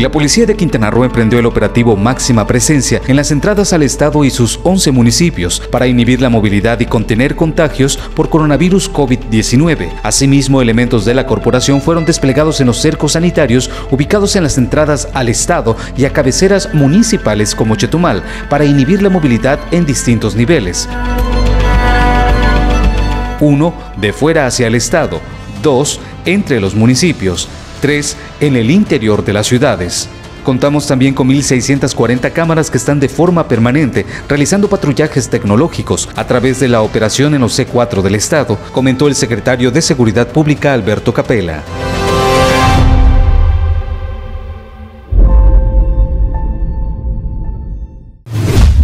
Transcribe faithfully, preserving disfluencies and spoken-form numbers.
La policía de Quintana Roo emprendió el operativo Máxima Presencia en las entradas al estado y sus once municipios para inhibir la movilidad y contener contagios por coronavirus COVID diecinueve. Asimismo, elementos de la corporación fueron desplegados en los cercos sanitarios ubicados en las entradas al estado y a cabeceras municipales como Chetumal para inhibir la movilidad en distintos niveles. uno. De fuera hacia el estado. dos. Entre los municipios. tres. En el interior de las ciudades. Contamos también con mil seiscientas cuarenta cámaras que están de forma permanente realizando patrullajes tecnológicos a través de la operación en los C cuatro del estado, comentó el secretario de Seguridad Pública Alberto Capella.